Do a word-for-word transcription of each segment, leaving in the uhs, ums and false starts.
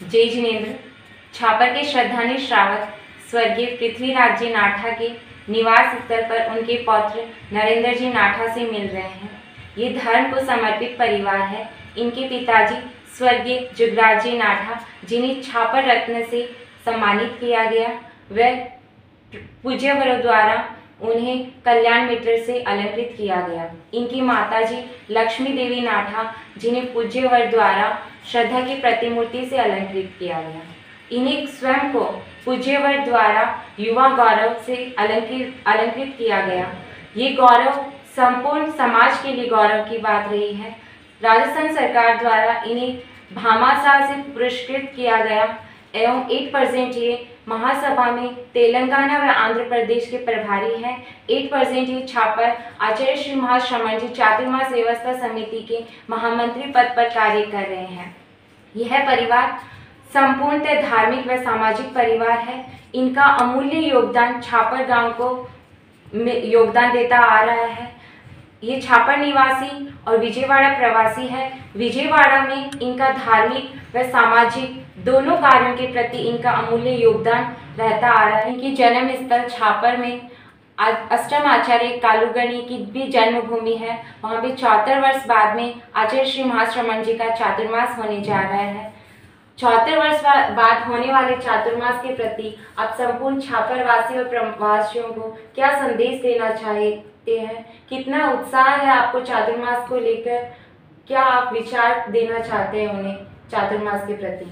जय जिनेन्द्र। छापर के श्रद्धांजलि श्रावक स्वर्गीय पृथ्वीराज जी नाठा के निवास स्थल पर उनके पौत्र नरेंद्र जी नाठा से मिल रहे हैं। ये धर्म को समर्पित परिवार है। इनके पिताजी स्वर्गीय जुगराज जी नाठा, जिन्हें छापर रत्न से सम्मानित किया गया, वह पूज्यवरों द्वारा उन्हें कल्याण मित्र से अलंकृत किया गया। इनकी माताजी लक्ष्मी देवी नाठा, जिन्हें पूज्यवर द्वारा श्रद्धा की प्रतिमूर्ति से अलंकृत किया गया। इन्हें स्वयं को पूज्यवर द्वारा युवा गौरव से अलंकृत अलंकृत किया गया। ये गौरव संपूर्ण समाज के लिए गौरव की बात रही है। राजस्थान सरकार द्वारा इन्हें भामाशाह से पुरस्कृत किया गया एवं आठ परसेंट ये महासभा में तेलंगाना व आंध्र प्रदेश के प्रभारी हैं। आठ परसेंट ये छापर आचार्य श्री महाश्रमण जी चातुर्मास व्यवस्था समिति के महामंत्री पद पर कार्य कर रहे हैं। यह परिवार संपूर्णतः धार्मिक व सामाजिक परिवार है। इनका अमूल्य योगदान छापर गांव को योगदान देता आ रहा है। ये छापर निवासी और विजयवाड़ा प्रवासी है। विजयवाड़ा में इनका धार्मिक व सामाजिक दोनों कार्यों के प्रति इनका अमूल्य योगदान रहता आ रहा है। इनकी जन्म स्थल छापर में अष्टम आचार्य कालूगणी की भी जन्मभूमि है। वहाँ पे चौहत्तर वर्ष बाद में आचार्य श्री महाश्रमण जी का चातुर्मास होने जा रहा है। चौहत्तर वर्ष बाद होने वाले चातुर्मास के प्रति आप संपूर्ण छापरवासी और प्रवासियों को क्या संदेश देना चाहते हैं? कितना उत्साह है आपको चातुर्मास को लेकर? क्या आप विचार देना चाहते हैं उन्हें चातुर्मास के प्रति?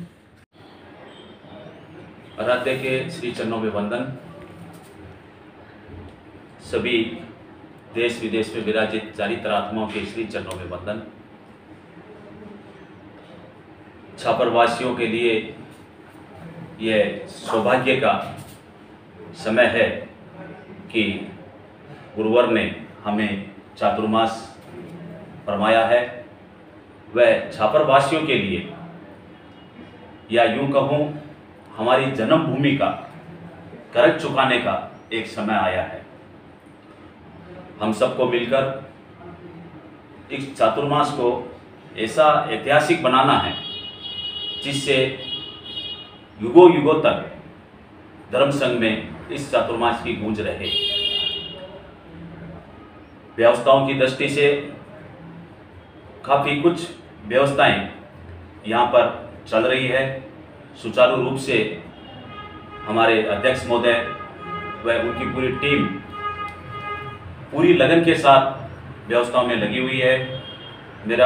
आराध्य के श्री चरणों में वंदन। सभी देश विदेश में विराजित चारित्र आत्माओं के श्री चरणों में वंदन। छापरवासियों के लिए यह सौभाग्य का समय है कि गुरुवर ने हमें चातुर्मास फरमाया है। वह छापरवासियों के लिए, या यूं कहूँ हमारी जन्मभूमि का कर्ज चुकाने का एक समय आया है। हम सबको मिलकर इस चातुर्मास को ऐसा ऐतिहासिक बनाना है जिससे युगों युगों तक धर्म संघ में इस चातुर्मास की गूंज रहे। व्यवस्थाओं की दृष्टि से काफ़ी कुछ व्यवस्थाएं यहाँ पर चल रही है। सुचारू रूप से हमारे अध्यक्ष महोदय व उनकी पूरी टीम पूरी लगन के साथ व्यवस्थाओं में लगी हुई है। मेरा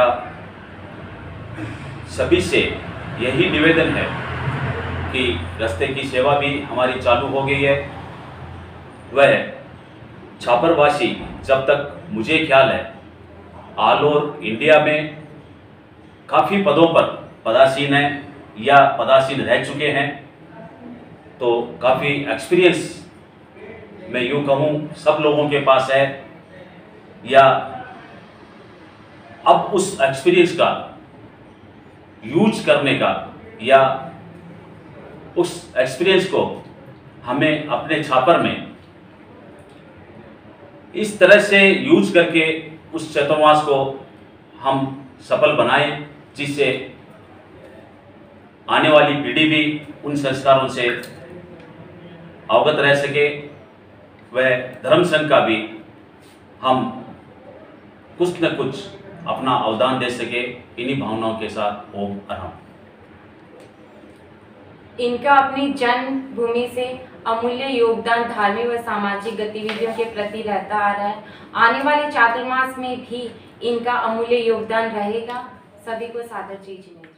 सभी से यही निवेदन है कि रास्ते की सेवा भी हमारी चालू हो गई है। वह छापरवासी जब तक मुझे ख्याल है ऑल ओवर इंडिया में काफ़ी पदों पर पदासीन हैं या पदासीन रह चुके हैं, तो काफ़ी एक्सपीरियंस मैं यूँ कहूँ सब लोगों के पास है, या अब उस एक्सपीरियंस का यूज करने का या उस एक्सपीरियंस को हमें अपने छापर में इस तरह से यूज करके उस चातुर्मास को हम सफल बनाएं, जिससे आने वाली पीढ़ी भी उन संस्कारों से अवगत रह सके। वह धर्म संघ का भी हम कुछ न कुछ अपना अवदान दे सके। इन्हीं भावनाओं के साथ ओम अरहम। इनका अपनी जन्मभूमि से अमूल्य योगदान धार्मिक व सामाजिक गतिविधियों के प्रति रहता आ रहा है। आने वाले चातुर्मास में भी इनका अमूल्य योगदान रहेगा। सभी को सादर जय जिनेन्द्र।